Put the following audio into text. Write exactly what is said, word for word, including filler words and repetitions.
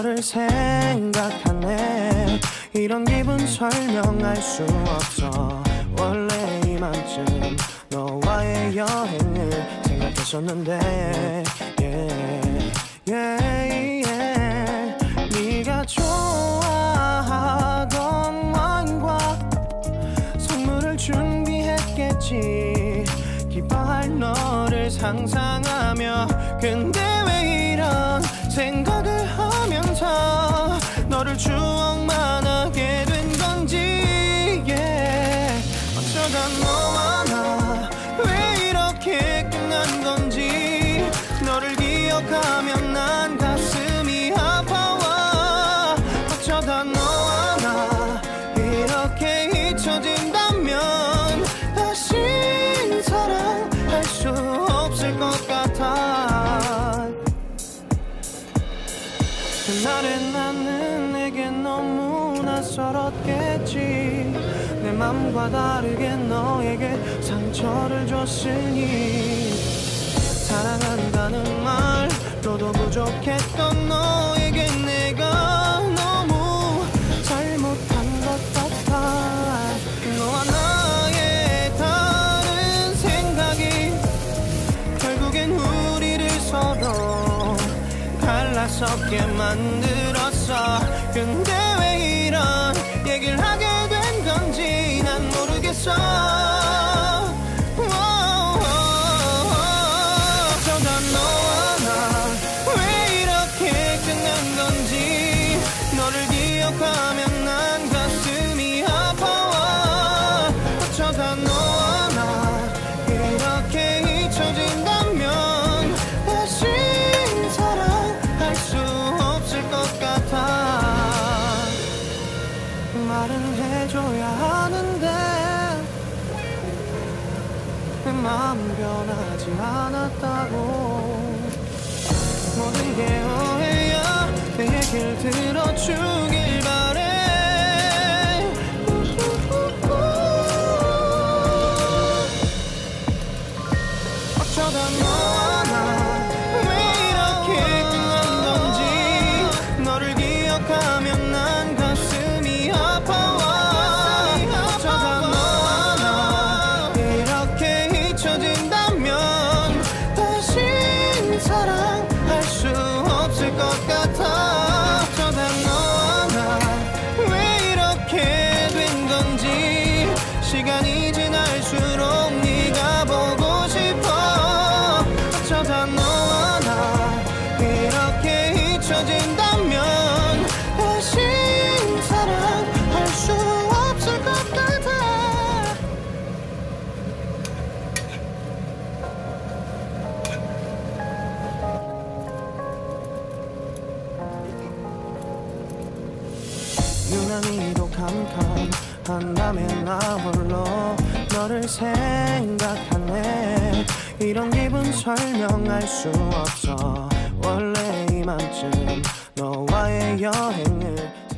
너를 생각하네. 이런 기분 설명할 수 없어. 원래 이맘쯤 너와의 여행을 생각했었는데 yeah, yeah, yeah. 네가 좋아하던 와인과 선물을 준비했겠지. 기뻐할 너를 상상하며. 근데 왜 이런 생각을 하면서 너를 추억만 하게 된 건지 yeah. 어쩌다 너와 나 왜 이렇게 끝난 건지. 너를 기억하면 난 가슴이 아파와. 어쩌다 너와 나 이렇게 잊혀진다면 다시 사랑할 수 없을 것 같아. 그날의 나는 내게 너무 낯설었겠지. 내 맘과 다르게 너에게 상처를 줬으니. 사랑한다는 말로도 부족했던 너에게 내가 너무 잘못한 것 같아. 너와 나의 다른 생각이 결국엔 우리를 서로 갈라서게 만들었어. 근데 왜 이런 얘기를 하게 된 건지 난 모르겠어. 어쩌다 너와 나 왜 이렇게 끝난 건지. 너를 기억하면 난 가슴이 아파와. 어쩌다 너와 나 이렇게 잊혀진다면 다시 사랑할 수 없을 것 같아. 말은 해줘야 하는데 내 마음 변하지 않았다고. 모든 게 오해야. 내 얘기를 들어주길 바래. 어쩌다 너와 나 왜 이렇게 끝난 건지. 너를 기억하면 난 가슴이 아파와. 어쩌다 너와 나 이렇게 잊혀진다면 다시 사랑할 수 없을 것 같아. 어쩌다 너와 나 왜 이렇게 된 건지. 시간이 지날수록 네가 보고 싶어. 어쩌다 너와 나 이렇게 잊혀진다면 다시 사랑할 수 없을 것 같아. 유난히도 캄캄한 밤에 나 홀로 너를 생각하네. 이런 기분 설명할 수 없어. 원래 이맘쯤 너와의 여행을